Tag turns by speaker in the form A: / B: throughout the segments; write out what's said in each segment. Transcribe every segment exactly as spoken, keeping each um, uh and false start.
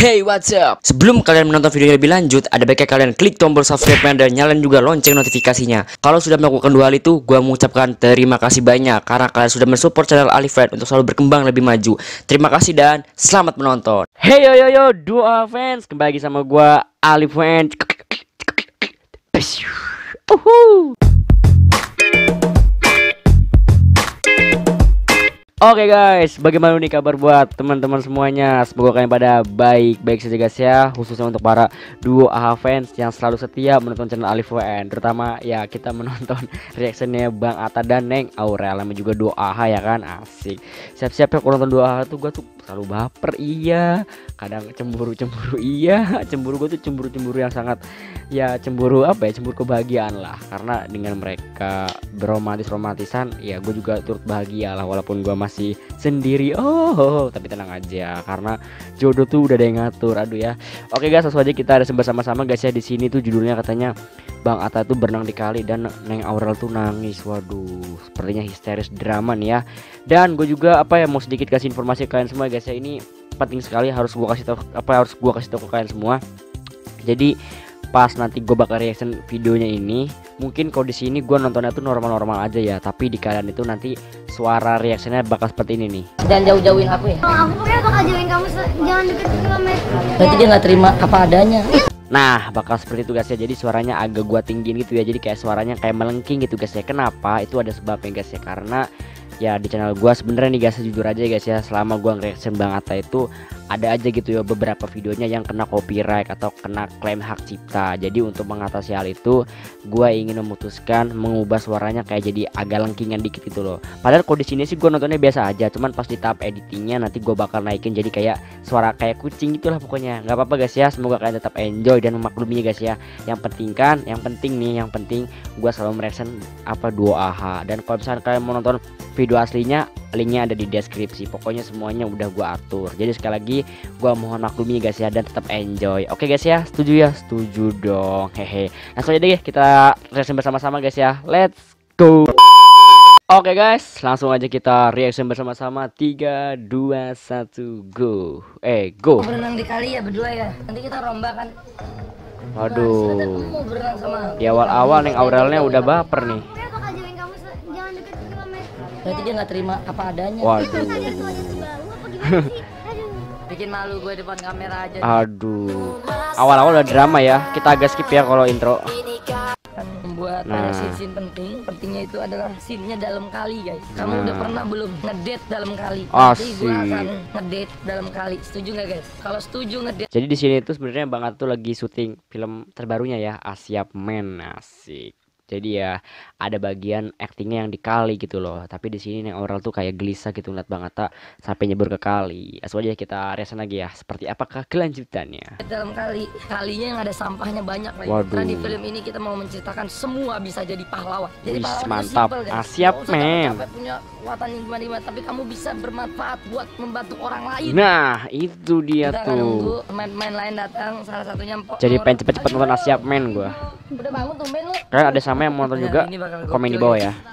A: Hey, what's up? Sebelum kalian menonton video lebih lanjut, ada baiknya kalian klik tombol subscribe dan nyalain juga lonceng notifikasinya. Kalau sudah melakukan dua hal itu, gua mengucapkan terima kasih banyak karena kalian sudah mensupport channel Alifred untuk selalu berkembang lebih maju. Terima kasih dan selamat menonton. Hey yo yo yo, Dua fans, kembali lagi sama gua Alifred. Uhuh. Oke guys, bagaimana nih kabar buat teman-teman semuanya? Semoga kalian pada baik-baik saja guys ya. Khususnya untuk para Duo A H fans yang selalu setia menonton channel Alif W N. Terutama ya kita menonton reactionnya Bang Atta dan Neng Aurel, namanya juga Duo A H ya kan, asik. Siap-siap ya kalau nonton Duo A H tuh gue tuh selalu baper iya, kadang cemburu-cemburu iya, cemburu gue tuh cemburu-cemburu yang sangat ya cemburu apa ya, cemburu kebahagiaan lah. Karena dengan mereka beromantis-romantisan ya gue juga turut bahagia lah walaupun gue masih masih sendiri. Oh, oh, tapi tenang aja karena jodoh tuh udah ada yang ngatur. Aduh ya. Oke guys, langsung aja kita ada bersama-sama guys ya. Di sini tuh judulnya katanya Bang Atta tuh berenang di kali dan Neng Aurel tuh nangis. Waduh, sepertinya histeris drama nih ya. Dan gue juga apa ya mau sedikit kasih informasi ke kalian semua guys ya. Ini penting sekali, harus gue kasih tahu apa harus gue kasih tahu ke kalian semua. Jadi pas nanti gue bakal reaction videonya ini, mungkin kalau di sini gue nontonnya tuh normal-normal aja ya, tapi di kalian itu nanti suara reaksinya bakal seperti ini nih.
B: Jangan jauh-jauhin aku ya.
C: Oh, aku pokoknya bakal jauhin kamu, jangan deket-deket sama Messi.
B: Berarti dia nggak terima apa adanya.
A: Nah, bakal seperti itu guys ya. Jadi suaranya agak gua tinggiin gitu ya. Jadi kayak suaranya kayak melengking gitu guys ya. Kenapa? Itu ada sebabnya guys ya. Karena ya di channel gua sebenarnya nih guys, jujur aja guys ya, selama gua nge-reaction Bang Atta itu ada aja gitu ya beberapa videonya yang kena copyright atau kena klaim hak cipta. Jadi untuk mengatasi hal itu, gua ingin memutuskan mengubah suaranya kayak jadi agak lengkingan dikit gitu loh. Padahal kalau di sini sih gua nontonnya biasa aja, cuman pas di tahap editingnya nanti gua bakal naikin jadi kayak suara kayak kucing gitulah pokoknya. Nggak apa-apa guys ya, semoga kalian tetap enjoy dan memakluminya guys ya. Yang penting kan, yang penting nih, yang penting gua selalu mereaction apa Duo A H. Dan kalau misalnya kalian mau nonton video aslinya, linknya ada di deskripsi. Pokoknya semuanya udah gua atur. Jadi sekali lagi gua mohon maklumi guys ya, dan tetap enjoy. Oke guys ya, setuju ya? Setuju dong. Hehe. Langsung aja deh kita reaction bersama-sama guys ya. Let's go. Oke guys, langsung aja kita reaction bersama-sama. Tiga, dua, satu, go. Eh, go.
B: Berenang di kali ya berdua ya. Nanti kita rombak kan.
A: Waduh.
B: Mau berenang sama.
A: Di awal-awal Neng Aurelnya udah baper nih.
C: Pokoknya bakal jauhin kamu, jangan deket-deket sama Messi.
B: Berarti dia nggak terima apa adanya.
A: Waduh.
B: Bikin malu gue depan kamera aja.
A: Aduh. Awal-awal udah drama ya. Kita agak skip ya kalau intro.
B: Kan membuat
A: Nah.
B: ada scene-scene penting. Pentingnya itu adalah scene-nya dalam kali guys. Kamu
A: Nah.
B: udah pernah belum ngedate dalam kali? Nanti gue
A: Asik.
B: akan ngedate dalam kali. Setuju nggak guys? Kalau setuju ngedate.
A: Jadi di sini tuh sebenarnya Bang Atta tuh lagi syuting film terbarunya ya, Asiap Men, asik. Jadi ya ada bagian aktingnya yang di kali gitu loh. Tapi di sini Neng Aurel tuh kayak gelisah gitu ngeliat Bang Atta sampai nyebur ke kali. Langsung aja kita reaction lagi ya. Seperti apakah kelanjutannya?
B: Dalam kali, kalinya yang ada sampahnya banyak lagi.
A: Waduh.
B: Karena di film ini kita mau menceritakan semua bisa jadi pahlawan. Jadi
A: Wih,
B: pahlawan itu
A: mantap.
B: simple, guys.
A: Asiap,
B: Nggak usah
A: men.
B: capek-capek punya kekuatan yang gimana-gimana, tapi kamu bisa bermanfaat buat membantu orang lain.
A: Nah, itu dia
B: Kita akan nunggu
A: tuh.
B: pemain-pemain lain datang, salah satunya Mpok
A: Jadi
B: Nur.
A: pengen cepet-cepet nonton Asiap Men gua.
B: Udah bangun tuh men lu.
A: Kalian ada sama yang mau nonton
B: Ya,
A: juga?
B: ini bakal
A: Komen di
B: gokil,
A: bawah
B: ya.
A: ya.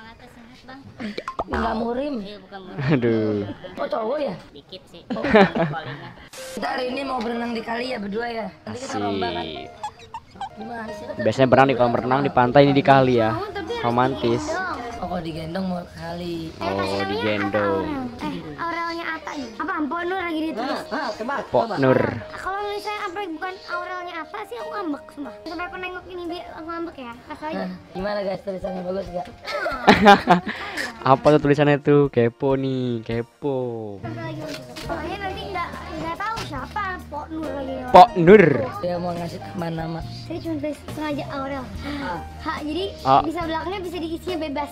B: Enggak murim.
A: Aduh.
B: Oh cowok ya?
D: Dikit sih.
B: Oh. Kita hari ini mau berenang di kali ya berdua ya. Nanti kita rombak kan.
A: Asik.
B: Gimana sih?
A: Biasanya berenang di kolam renang, di pantai, ini di kali ya. Romantis.
B: Oh kalau digendong mau ke kali.
A: Oh, digendong.
C: Eh, Aurelnya Atta nih. Apa Mpok Nur lagi ditulis?
B: Ah, tebak.
A: Pok Nur.
C: Kalau misalnya apa bukan Aurelnya Atta sih aku ngambek semua. Sampai aku nengok ini biar aku ngambek ya. Kasih aja.
B: Nah, gimana guys tulisannya bagus gak?
A: Apa tuh tulisannya tuh? Kepo nih, kepo.
C: Sampai lagi soalnya nanti nggak nggak tahu siapa Mpok Nur lagi.
A: Pok Nur.
B: Dia mau ngasih tambahan nama.
C: Jadi cuma tulis sengaja Aurel. Ha, jadi
A: Ah.
C: bisa belakangnya bisa diisinya bebas.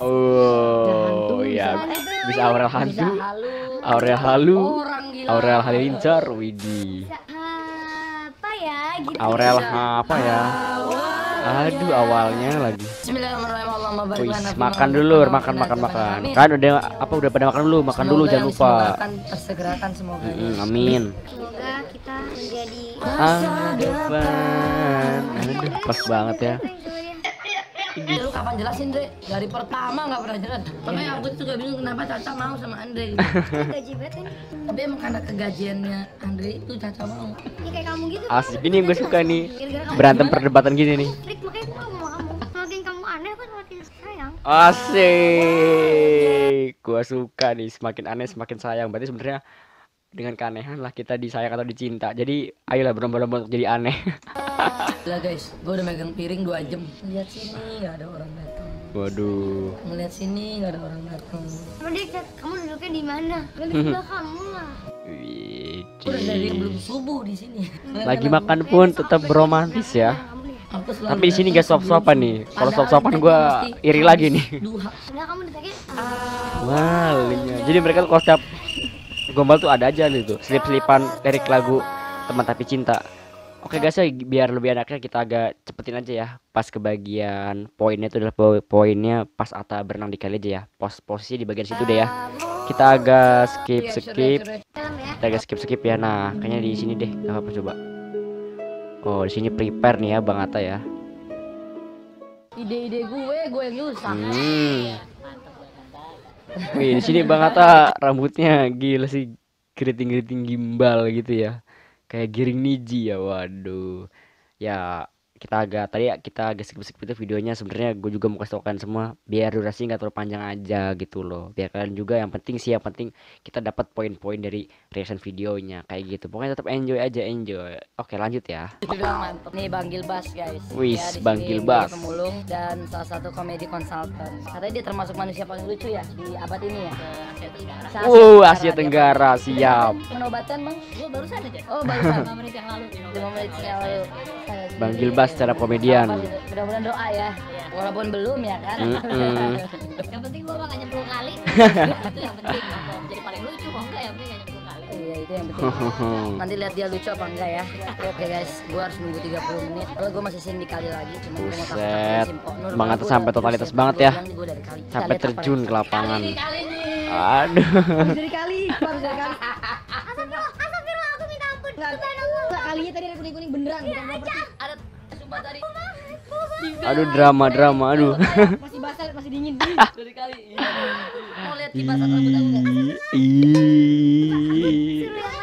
A: Oh iya, bisa Aurel
B: Bisa
A: hantu,
B: halu.
A: Aurel halu,
B: Orang gila.
A: Aurel halilintar, widih.
C: Bisa apa ya gitu.
A: Aurel apa ya? Aduh, awalnya lagi.
B: Bismillahirrahmanirrahim. Allahumma barik
A: Wih,
B: lana fi
A: makan
B: ma
A: dulu,
B: razaqtana
A: makan
B: wa
A: makan
B: qina
A: makan.
B: adzabannar.
A: Kan udah apa udah pada makan dulu, makan
B: Semoga
A: dulu
B: yang
A: jangan lupa.
B: disemogakan tersegerakan semoga.
A: Mm, amin.
C: Semoga kita menjadi
A: Ah, depan. Aduh, pas banget ya.
B: Eh, lu kapan jelasin, Dre? Dari pertama nggak pernah jelas. Makanya aku juga bingung kenapa Caca mau sama Andre.
C: Gaji banget kan.
B: Tapi emang karena kegajiannya Andre itu Caca mau.
C: Ya kayak kamu gitu.
A: Asik ini gue suka nih.
C: Gara-gara kamu
A: Berantem perdebatan gini nih.
C: trik, makanya aku nggak mau kamu. Semakin kamu aneh kan semakin sayang.
A: Asik. Gua suka nih, semakin aneh semakin sayang. Berarti sebenarnya dengan keanehan lah kita disayang atau dicinta. Jadi ayolah berlomba-lomba untuk jadi aneh.
B: Lah guys, gue udah megang piring dua jam. Lihat sini nggak ada orang datang.
A: Waduh.
B: Ngeliat sini nggak ada orang datang.
C: Kamu dia chat, kamu duduknya di mana? Kan di sebelah kamu lah.
B: Udah dari belum subuh di sini.
A: Lagi makan pun tetap beromantis ya.
C: Kamu nih.
B: Aku selalu
A: Tapi di sini gak suap-suapan nih. Kalau
B: Padahal
A: suap-suapan
B: tadi
A: gua
B: pasti
A: iri lagi nih.
B: Duha.
C: Udah kamu ditagih.
A: Walinya. Jadi mereka tuh kalau setiap gombal tuh ada aja nih tuh selip-selipan lirik lagu Teman Tapi Cinta. Oke guys ya, biar lebih enaknya kita agak cepetin aja ya. Pas ke bagian poinnya itu adalah po- poinnya pas Ata berenang di kali aja ya. Pos posisi di bagian situ deh ya. Kita agak skip
B: Iya,
A: skip.
B: sure, sure.
C: Dalam ya.
A: Kita agak skip skip ya. Nah, kayaknya di sini deh. Gak apa coba. Oh, di sini prepare nih ya Bang Ata ya.
B: Ide-ide gue, gue yang nyusah.
A: Hmm. Wih, di sini Bang Atta rambutnya gila sih, keriting-keriting gimbal gitu ya. Kayak giring niji ya, waduh. Ya, kita agak tadi kita agak skip-skip itu videonya, sebenarnya gue juga mau kasih tau kalian semua biar durasi nggak terlalu panjang aja gitu loh. Biar kalian juga yang penting sih yang penting kita dapat poin-poin dari reaction videonya kayak gitu. Pokoknya tetap enjoy aja, enjoy. Oke, lanjut ya.
B: Itu bilang mantep. Nih Bang Gilbas guys.
A: Wis,
B: Ya, di
A: Bang
B: sini
A: Gilbas.
B: dia pemulung dan salah satu komedi konsultan. Katanya dia termasuk manusia paling lucu ya di abad ini ya. Asia Tenggara.
A: Uh, Asia Tenggara siap.
B: Pengobatan Bang? Gue barusan aja. Oh barusan lima menit yang lalu. lima menit yang lalu.
A: Bang Gilbas secara komedian.
B: Mudah-mudahan doa ya. Walaupun belum ya kan.
A: Mm-mm.
C: Yang penting gua nggak nyemplung kali.
B: Itu yang penting. Jadi paling lucu kok enggak ya, penting nyemplung kali. Iya itu yang penting. Nanti lihat dia lucu apa enggak ya. Oke guys, gua harus nunggu tiga puluh menit. Kalau gua masih sini kali lagi cuma gua mau
A: Buset,
B: takut-takut simpok. Nur,
A: Bang Atta
B: gua
A: sampai
B: udah-
A: totalitas
B: gua
A: banget
B: bilang
A: ya.
B: nih gua dari kali. Kita
A: Sampai
B: lihat apa
A: terjun
B: nih.
A: ke lapangan.
B: Kali nih, kali nih.
A: Aduh.
B: Dari kali, baru dari kali.
C: Astagfirullah, astagfirullah, aku minta ampun.
B: Enggak, enggak kalinya tadi ada kuning-kuning beneran bukan properti. Ada sumpah tadi.
A: Aduh drama drama aduh.
B: Masih basah, masih dingin. Dari kali. Mau lihat kipas atau rambut aku enggak?
A: Ih.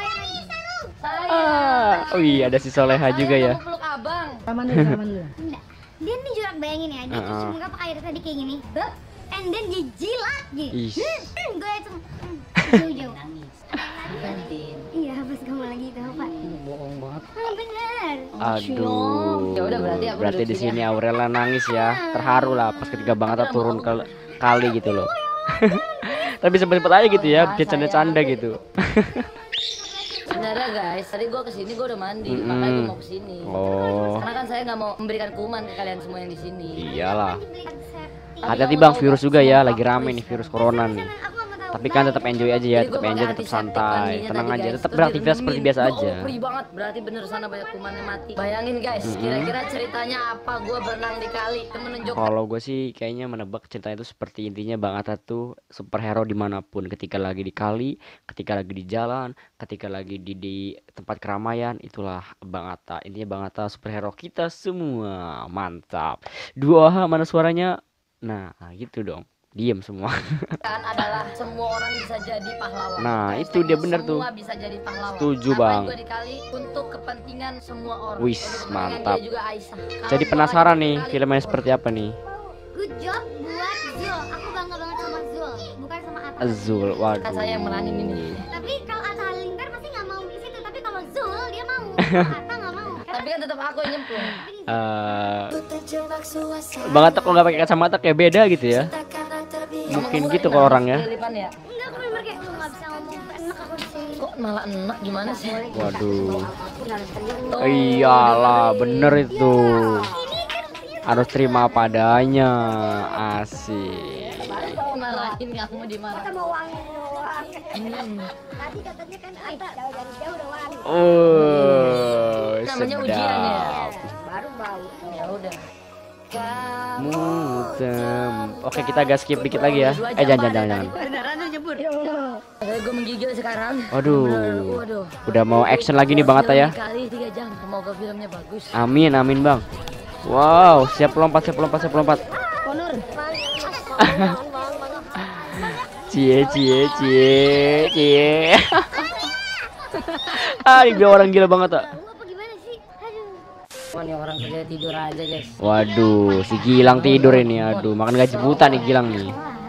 B: Saya.
A: Ah, wih ada si Soleha juga ya.
B: Mau peluk abang. Aman dulu, aman dulu.
C: Enggak. Dia nih jurak, bayangin ya. Dia
A: Uh-uh.
C: cuci muka pakai air tadi kayak gini. And then dia jilat gitu.
A: Ih.
C: Gue itu jauh-jauh.
B: Nangis.
C: Iya, pas kamu lagi tahu Pak.
B: Bohong banget.
C: Ah, benar.
A: Aduh.
B: Ya udah, berarti aku
A: Berarti
B: duduk
A: di
B: sini
A: sini Aurela nangis ya. Terharu lah pas ketika Bang Atta turun ke kali gitu loh. Tapi sempet-sempet aja gitu ya, bercanda-canda gitu.
B: Sebenarnya guys, tadi gua kesini gua udah mandi,
A: Mm-mm.
B: makanya gua mau kesini.
A: Oh,
B: Karena kan saya nggak mau memberikan kuman ke kalian semua yang di sini.
A: iyalah.
C: Konsep.
A: Hati-hati Bang, virus juga ya, lagi rame nih virus corona nih.
C: Aku nggak mau tahu.
A: Tapi kan tetap enjoy aja ya,
B: Jadi
A: tetap
B: gua
A: enjoy,
B: pakai
A: tetap
B: antiseptik
A: santai,
B: mandinya
A: tenang
B: tadi,
A: aja,
B: guys.
A: tetap
B: Terus
A: beraktivitas seperti
B: diremin.
A: biasa
B: Ya
A: aja.
B: Allah, perih banget, berarti bener sana banyak kumannya mati. Bayangin guys, kira-kira ceritanya apa gua berenang di kali, temen menunjuk.
A: Kalau gue sih kayaknya menebak ceritanya itu seperti intinya Bang Atta tuh superhero dimanapun, ketika lagi di kali, ketika lagi di jalan, ketika lagi di, di tempat keramaian, itulah Bang Atta. Intinya Bang Atta superhero kita semua, mantap. Dua H mana suaranya? Nah gitu dong, diem semua.
B: Kan adalah semua orang bisa jadi pahlawan.
A: Nah,
B: Guys,
A: itu dia bener tuh.
B: Semua bisa jadi pahlawan.
A: Setuju,
B: Ngapain
A: Bang.
B: gua dikali untuk kepentingan semua orang.
A: Wis,
B: Untuk kepentingan
A: mantap.
B: dia juga Aisyah. Kalau
A: Jadi
B: gua
A: penasaran
B: lagi
A: nih
B: dikali,
A: filmnya
B: oh,
A: seperti apa nih?
C: Good job buat Zul. Aku bangga banget sama Zul, bukan sama Atta.
A: Azul, waduh.
B: Kan saya yang meranin ini.
C: Tapi kalau Atta Halilintar pasti nggak mau di situ. Tapi kalau Zul dia mau. Kalau Atta nggak mau.
B: Tapi kan tetap aku yang nyemplung.
A: Eh, Bang Atta kalau nggak pakai kacamata kayak beda gitu ya. Mungkin gitu kalau orang ya.
B: Kelilipan ya.
C: Enggak, aku bener kayak lu nggak bisa ngomong. Enak aku di sini.
B: Kok malah enak gimana sih?
A: Waduh.
B: Oh,
A: Iyalah, bener itu. Harus terima padanya. Asik.
B: marahin kamu dimarahin.
C: Mau wangi doang.
B: Hmm.
C: Tadi katanya kan Atta dari jauh udah wangi.
A: Oh,
B: Namanya ujian ya.
A: sedap.
C: Baru bau.
B: Ya udah.
A: Mutem. Oke, kita agak skip dikit lagi ya. Eh, jangan jangan jangan.
B: Beneran tuh nyebut. Gue menggigil sekarang.
A: Waduh.
B: Waduh.
A: Udah mau action lagi nih Bang Atta ya.
B: Kali tiga jam. Semoga filmnya bagus.
A: Amin, amin Bang. Wow, siap lompat, siap lompat, siap lompat.
B: Konur.
A: Cie, cie, cie, cie. Ah, dia orang gila banget, tak?
C: Lu apa gimana sih? Aduh.
B: Oh, ini orang kerja tidur aja, guys.
A: Waduh, si Gilang tidur ini. Aduh, makan gaji buta nih Gilang nih.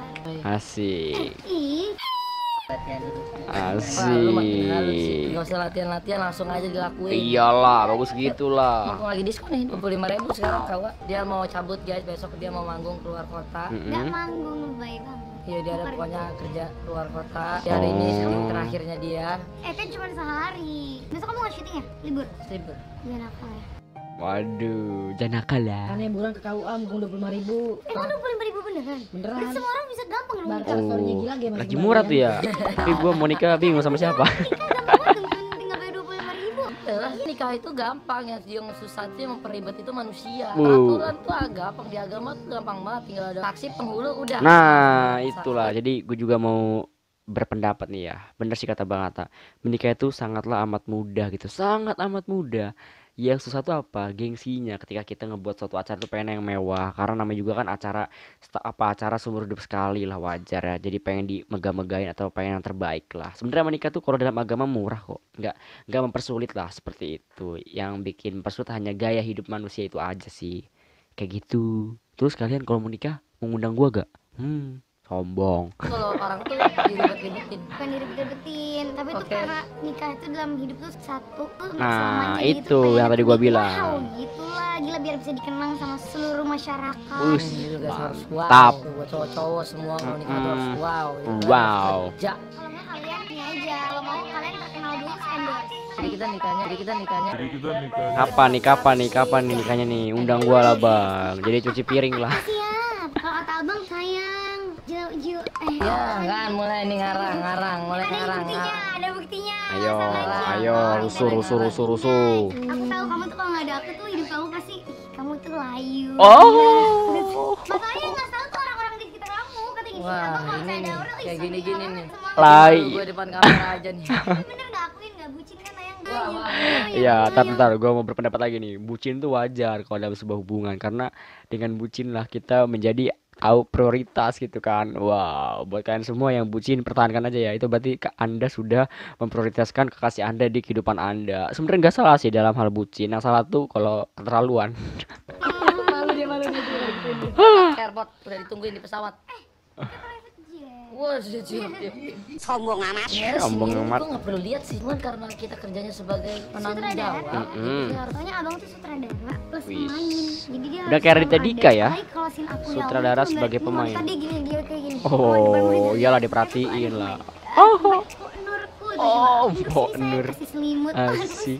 A: Asik.
C: Ih,
B: Latihan dulu.
A: Asik.
B: Wah, lu makin halus sih. Nggak usah latihan-latihan, langsung aja dilakuin.
A: Iyalah, bagus gitulah.
B: Mumpung lagi diskon nih, dua puluh lima ribu sekarang kawan. Dia mau cabut guys, besok dia mau manggung keluar kota.
A: Mm-mm.
C: nggak manggung baik banget.
B: Iya, dia ada pokoknya kerja keluar kota. Di hari ini syuting terakhirnya dia.
C: Eh kan cuma sehari. Besok kamu nggak syuting ya? Libur?
B: Libur.
C: Biar apa ya?
A: Waduh, jangan nakal ya.
B: Aneh bulan ke K U A mungkin dua puluh lima ribu.
C: Emang dua puluh lima ribu beneran?
B: Beneran.
C: Berarti semua orang bisa gampang dong nikah.
A: Oh, lagi murah tuh ya. Tapi gua mau nikah bingung sama siapa.
C: Gampang banget dong, tinggal bayar dua puluh lima ribu.
B: Lah, nikah itu gampang ya, yang susah itu yang memperibet itu manusia.
A: Wow.
B: Peraturan tuh ah, gampang, di agama tuh gampang banget, tinggal ada saksi penghulu udah.
A: Nah, itulah. Jadi gue juga mau berpendapat nih ya. Bener sih kata Bang Atta. Menikah itu sangatlah amat mudah gitu. Sangat amat mudah. Yang susah tuh apa? Gengsinya ketika kita ngebuat suatu acara tuh pengen yang mewah. Karena namanya juga kan acara sta- apa acara seumur hidup sekali lah, wajar ya. Jadi pengen dimegah-megahin atau pengen yang terbaik lah. Sebenarnya menikah tuh kalau dalam agama murah kok. Nggak nggak mempersulit lah seperti itu. Yang bikin mempersulit hanya gaya hidup manusia itu aja sih. Kayak gitu. Terus kalian kalau mau nikah mau ngundang gua gak? Hmm, sombong.
B: Kalau orang tuh diribet-ribetin.
C: Bukan diribet-ribetin, tapi itu
B: Oke.
C: karena nikah itu dalam hidup tuh satu tuh
A: Nah,
C: selamanya
A: itu
C: gitu, pengen
A: yang tadi gua
C: jadi
A: bilang.
C: wow gitu lah, gila biar bisa dikenang sama seluruh masyarakat.
A: Us,
B: Ini juga harus wow.
A: mantap.
B: Tuh, buat cowok-cowok semua kalau nikah tuh harus
A: Mm-mm.
B: wow. Itu
A: Wow.
B: harus kerja.
C: Kalau nggak kalian ini aja, kalau mau kalian terkenal dulu endorse.
B: Jadi kita nikahnya, jadi kita nikahnya.
A: Kapan nih, kapan nih, kapan nih nikahnya nih? Undang gua lah bang. Jadi cuci piring lah.
C: Siap, kalau kata abang sayang, jauh jauh. Eh,
B: Ya kan mulai nih ngarang, ngarang, mulai
C: ada
B: ngarang.
C: buktinya,
B: ngarang.
C: ada buktinya.
A: Ayo,
C: Sama aja.
A: ayo, rusur, rusur, rusur, rusur.
C: Aku tahu kamu tuh kalau nggak ada aku tuh hidup kamu pasti ih, kamu tuh layu.
A: Oh,
C: Makanya nggak tahu tuh orang-orang di sekitar kamu kata gini,
B: Wah,
C: abang kalau
B: ini
C: saya ada
B: nih,
C: orang, ih,
B: kayak
C: seneng
B: gini-gini
C: banget
B: nih.
C: semua.
A: Lai.
B: Gue depan kamera aja nih.
C: Tapi bener nggak akuin nggak bucin kan ayang nggak?
B: Wah,
C: Yang-
B: wah.
C: yang-
A: Iya,
C: yang-
A: tar
C: yang-
A: ntar gue mau berpendapat lagi nih. Bucin tuh wajar kalau dalam sebuah hubungan karena dengan bucin lah kita menjadi au prioritas gitu kan. Wow, buat kalian semua yang bucin pertahankan aja ya. Itu berarti ke- Anda sudah memprioritaskan kekasih Anda di kehidupan Anda. Sebenarnya nggak salah sih dalam hal bucin. Yang salah tuh kalau keterlaluan.
B: Malu dia, malu dia. Airport udah ditungguin di pesawat. Wah, sudah siap dia.
D: Sombong amat.
B: Sebenarnya
A: Sombong
B: sendiri
A: amat.
B: tuh nggak perlu lihat sih, cuman karena kita kerjanya sebagai penanggung
C: Sutradara.
B: jawab.
A: Mm-mm.
B: Kita harus
C: Soalnya abang tuh sutradara plus
A: Wis.
C: pemain. Jadi dia
A: Udah
C: harus
A: kayak
C: selalu
A: Rita
C: ada.
A: Dika ya?
C: Apalagi kalau scene aku ya
A: Sutradara
C: Allah, tuh
A: sebagai
C: nggak-
A: pemain.
C: Tadi gini dia kayak gini.
A: Oh, iyalah diperhatiin lah.
C: Oh, Nurku tuh
A: Oh,
C: coba.
A: Mbok
C: Terus ini
A: Nur.
C: saya kasih selimut.
A: Asik.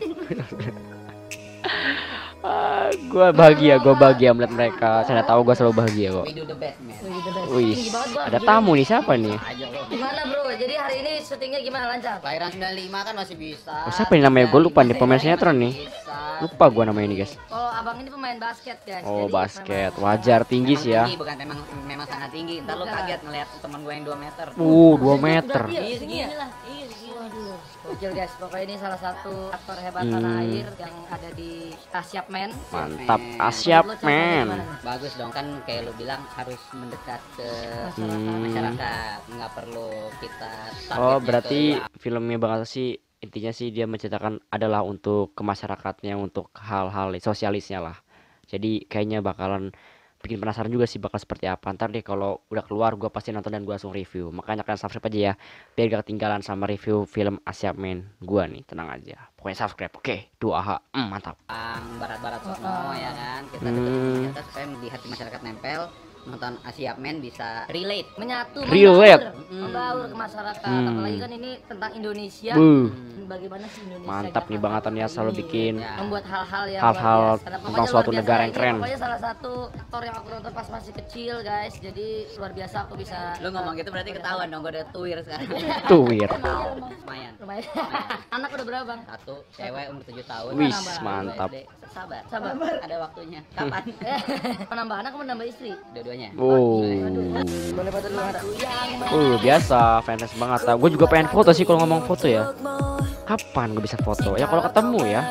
A: Ah, gua bahagia, gua bahagia melihat mereka. Saya tahu gua selalu bahagia kok.
D: We do the best, man.
B: Wih, the best.
A: Wih,
B: Tinggi banget, Bang.
A: ada tamu nih, siapa nih?
D: Aja lo.
B: Gimana bro? Jadi hari ini syutingnya gimana, lancar?
D: Kelahiran sembilan puluh lima kan masih bisa.
A: Oh, siapa nih namanya? Gua lupa nih, pemain sinetron nih.
D: Bisa.
A: Lupa gua namanya ini, guys.
B: Kalau abang ini pemain basket guys.
A: Oh,
B: Jadi
A: basket.
B: memang-
A: Wajar tinggi sih ya.
D: Tinggi, bukan memang memang sangat tinggi. Ntar lo
B: Bukan.
D: kaget ngeliat teman gue yang dua meter.
A: Uh, dua meter.
B: Berarti ya,
D: Iya,
B: segini
D: segini.
B: lah. Iya, segini. Waduh. Gokil guys, pokoknya ini salah satu aktor hebat
A: Hmm.
B: tanah air yang ada di Asyap Men.
A: Mantap,
D: Men.
A: Asyap
B: Menurut lo contohnya
A: men.
B: gimana nih?
D: Bagus dong kan kayak lo bilang harus mendekat ke
A: Hmm.
D: masyarakat, nggak perlu kita.
A: Oh,
D: targetnya
A: berarti
D: ke-
A: filmnya Bang Atta sih intinya sih dia menceritakan adalah untuk ke masyarakatnya, untuk hal-hal sosialisnya lah. Jadi kayaknya bakalan bikin penasaran juga sih bakal seperti apa. Ntar deh kalau udah keluar gua pasti nonton dan gua langsung review. Makanya kalian subscribe aja ya biar gak ketinggalan sama review film Asyap Men gua nih, tenang aja. Pokoknya subscribe. Oke, dua H. Mm, mantap.
D: Bang barat-barat sono
B: Oh.
D: ya kan kita
A: Hmm.
D: deketin kita supaya di hati masyarakat nempel, nonton Asyap Men bisa relate.
B: Menyatu,
A: Relate.
B: membaur, membaur ke masyarakat.
A: Hmm.
B: Apalagi kan ini tentang Indonesia.
A: Buh.
B: Bagaimana sih Indonesia?
A: Mantap nih Bang Atta nih ya, selalu
B: Ini,
A: bikin
D: ya.
B: membuat hal-hal yang
A: hal-hal
B: luar biasa.
A: tentang
B: Pokoknya
A: suatu
B: luar biasa.
A: negara yang
B: Ini
A: keren.
B: Pokoknya salah satu aktor yang aku nonton pas masih kecil guys. Jadi luar biasa aku bisa.
D: Lu ngomong gitu berarti ketahuan dong gue udah tuir sekarang.
A: Tuh, Wir.
D: Lumayan.
B: Lumayan. Anak udah berapa bang?
D: Satu cewek umur tujuh tahun.
A: Wis,
B: nambah.
A: mantap.
D: S D. Sabar.
B: Sabar.
D: Ada waktunya. Kapan?
B: Mau nambah anak, mau nambah istri?
D: Dua-duanya.
A: Oh.
B: Boleh foto dulu nggak?
A: Uh, biasa fans banget. Gue juga pengen foto sih kalau ngomong foto ya. Kapan gue bisa foto? Ya kalau ketemu ya.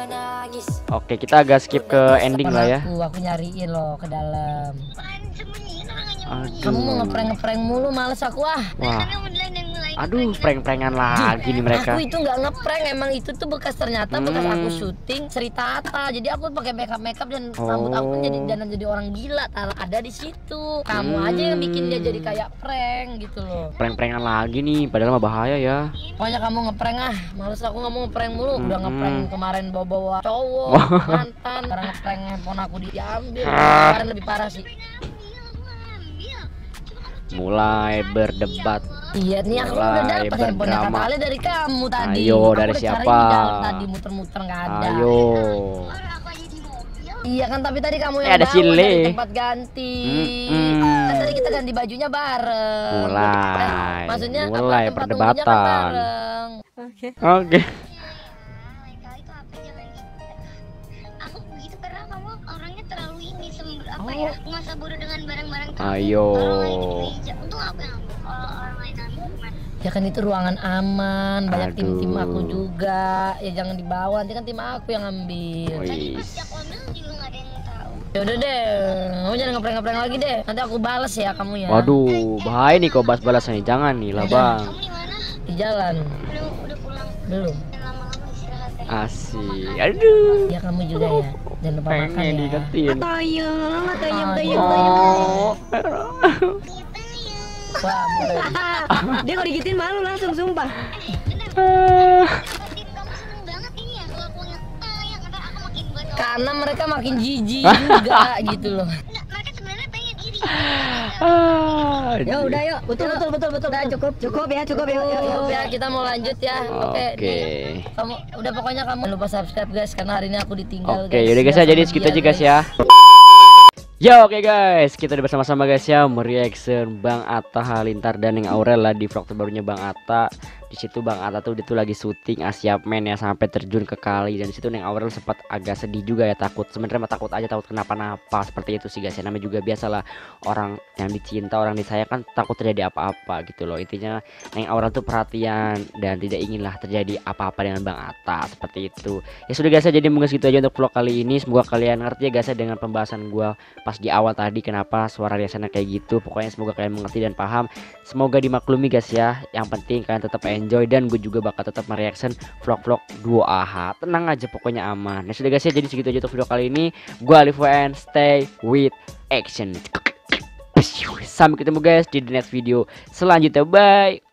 B: magis.
A: Oke, kita agak skip ke ending lah ya.
B: Aku, aku nyariin loh ke dalam.
A: Aduh.
B: Kamu mau ngeprank-ngeprank mulu, males aku ah.
A: Wah. Aduh, prank-prankan lagi nih mereka.
B: Aku itu nggak ngeprank, emang itu tuh bekas ternyata bekas
A: Hmm.
B: aku syuting cerita Tata. Jadi aku pakai makeup makeup dan
A: Oh.
B: rambut aku kan jadi dan jadi orang gila. Tata ada di situ. Kamu
A: Hmm.
B: aja yang bikin dia jadi kayak prank gitu loh.
A: Prank-prankan lagi nih, padahal mah bahaya ya.
B: Pokoknya kamu ngeprank ah, males aku nggak mau ngeprank mulu. Udah
A: Mm-mm.
B: ngeprank kemarin bawa-bawa cowok,
A: Wah.
B: mantan, sekarang ngeprank handphone aku diambil.
A: Ah.
B: Kemarin lebih parah sih.
A: Mulai berdebat.
B: Iya nih aku
A: Mulai
B: udah dapet handphonenya
A: berdrama.
B: Kak Ale dari kamu tadi.
A: Ayo,
B: Aku
A: dari
B: udah cariin
A: siapa?
B: di dalam tadi muter-muter nggak ada.
A: Ayo.
B: Iya kan tapi tadi kamu yang
A: Eh, ada
B: bawa
A: Sile.
B: dari tempat ganti.
A: Mm-mm.
B: Kan tadi kita ganti bajunya bareng.
A: Mulai.
B: Eh, maksudnya apa,
A: Mulai
B: tempat
A: perdebatan.
B: tunggunya kan bareng. Oke.
A: Oke.
C: Itu apa jangan aku begitu karena kamu orangnya terlalu ini sem- apa
B: Oh.
C: ya masa bodoh dengan barang-barang kamu.
A: Ayo.
C: Orang lain di meja. Untuk apa yang kalau orang lain ambil gimana?
B: Ya kan itu ruangan aman, banyak tim-tim
A: Aduh.
B: aku juga. Ya jangan dibawa, nanti kan tim aku yang ambil.
A: Wih.
C: Pasti aku ambil juga nggak ada yang tahu.
B: Yaudah deh, kamu jangan ngeprank-ngeprank lagi deh. Nanti aku bales ya kamu ya.
A: Waduh, bahaya nih kau balas-balasan nih. Jangan nih lah, Bang.
C: Kamu di mana?
B: Di jalan.
C: Udah udah pulang.
B: Belum.
C: Dan lama-lama istirahat ya.
A: Asik. Aduh.
B: Ya kamu juga ya. Jangan lupa makan
A: Pengen
B: ya.
A: digantiin.
C: Toyong, toyong,
B: Aduh.
A: Oh.
B: Wah, mulai.
C: Dia kalau digituin malu langsung sumpah.
A: Ah.
C: Pasti kamu seneng banget ini ya kalau aku yang yang ntar aku makin buat.
B: Karena mereka makin jijik juga gitu loh.
C: Nggak, mereka sebenarnya pengen iri.
A: Ah.
B: Ya udah yuk, betul betul betul betul. Udah cukup cukup ya cukup ya. Cukup ya kita mau lanjut ya. Oke.
A: Oke.
B: nih, Kamu udah pokoknya kamu jangan lupa subscribe guys karena hari ini aku ditinggal.
A: Oke, yaudah guys ya, jadi segitu aja guys ya. Ya oke guys, kita udah bersama-sama guys ya mereaction Bang Atta Halilintar dan Neng Aurel lah di vlog terbarunya Bang Atta. Di situ Bang Atta tuh dia tuh lagi syuting Asia Men ya sampai terjun ke kali, dan di situ Neng Aurel sempat agak sedih juga ya, takut sebenarnya mah takut aja, takut kenapa-napa seperti itu sih guys ya. Namanya juga biasalah orang yang dicinta, orang disayang kan takut terjadi apa-apa gitu loh. Intinya Neng Aurel tuh perhatian dan tidak inginlah terjadi apa-apa dengan Bang Atta seperti itu. Ya sudah guys ya, jadi mungkin segitu aja untuk vlog kali ini. Semoga kalian ngerti ya guys ya dengan pembahasan gua pas di awal tadi kenapa suara reaksinya kayak gitu. Pokoknya semoga kalian mengerti dan paham, semoga dimaklumi guys ya. Yang penting kalian tetap enjoy dan gue juga bakal tetap mereaction vlog-vlog duo A H A. Tenang aja pokoknya aman. Nah sudah guys ya, jadi segitu aja untuk video kali ini. Gue Alif W N, stay with action. Sampai ketemu guys di the next video selanjutnya, bye.